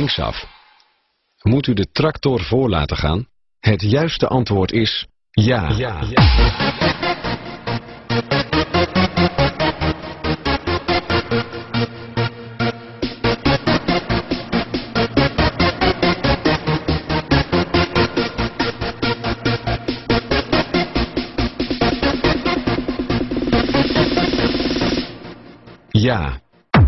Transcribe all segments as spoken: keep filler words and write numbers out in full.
linksaf. Moet u de tractor voor laten gaan? Het juiste antwoord is ja. Ja. Ja. Ja.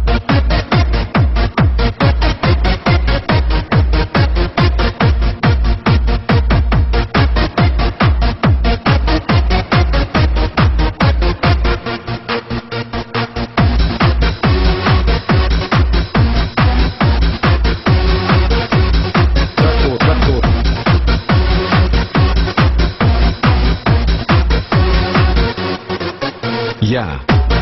Tractor, tractor. Ja.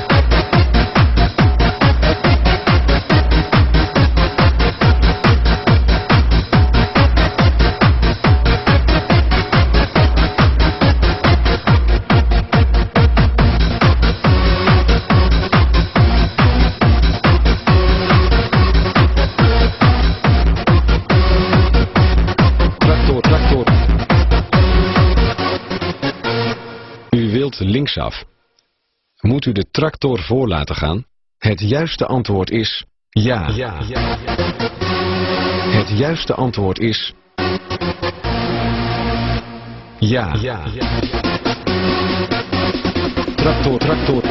U wilt linksaf. Moet u de tractor voor laten gaan? Het juiste antwoord is ja. Ja. Ja. Het juiste antwoord is ja. Ja. Ja. Tractor, tractor.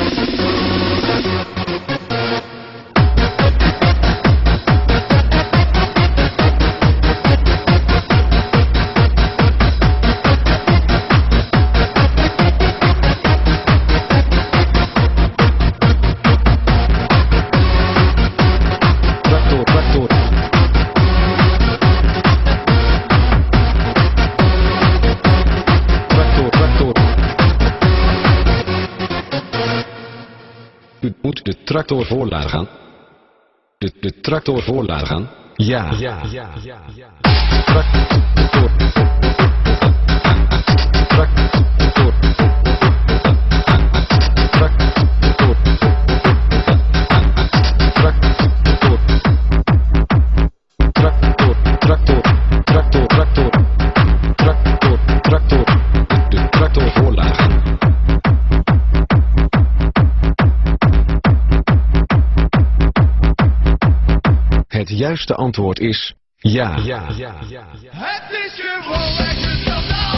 U moet de tractor voor laten gaan. De, de tractor voor laten gaan. Ja. Ja. Ja. Ja. Ja. Tractor. Tractor. Tractor. Tractor. Tractor. Tractor. Tractor. Tractor. Tractor. Tractor. De tractor voor laten gaan. Het juiste antwoord is ja. Ja. Ja. Ja. Het is gewoon lekker standaard.